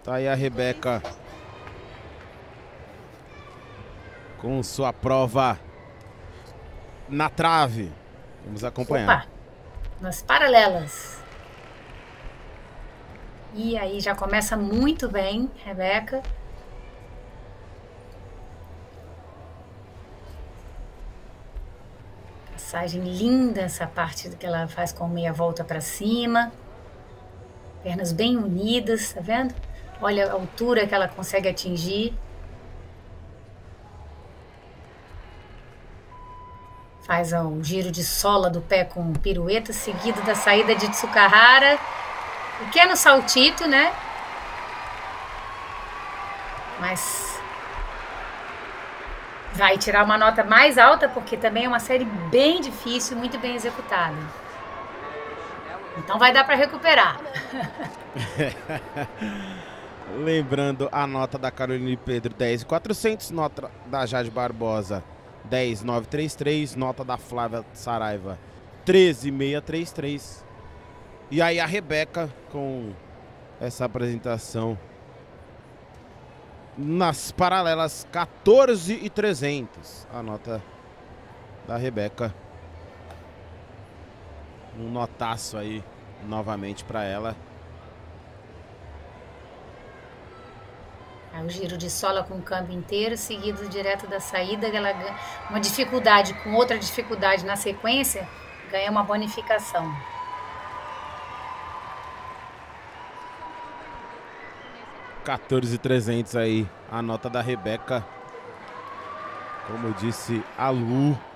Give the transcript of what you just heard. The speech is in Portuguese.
Tá aí a Rebeca com sua prova na trave. Vamos acompanhar. Opa, nas paralelas. E aí já começa muito bem, Rebeca. Passagem linda essa parte que ela faz com meia volta para cima. Pernas bem unidas, tá vendo? Olha a altura que ela consegue atingir. Faz o giro de sola do pé com pirueta, seguido da saída de Tsukahara. Pequeno saltito, né? Mas vai tirar uma nota mais alta, porque também é uma série bem difícil, muito bem executada. Então vai dar para recuperar. Lembrando a nota da Caroline Pedro, 10.400. Nota da Jade Barbosa, 10.933. Nota da Flávia Saraiva, 13.633. E aí a Rebeca com essa apresentação nas paralelas, 14.300. A nota da Rebeca. Um notaço aí novamente para ela. O giro de sola com o câmbio inteiro, seguido direto da saída, ela ganha uma dificuldade com outra dificuldade na sequência, ganha uma bonificação. $14.300 aí, a nota da Rebeca. Como eu disse, a Lu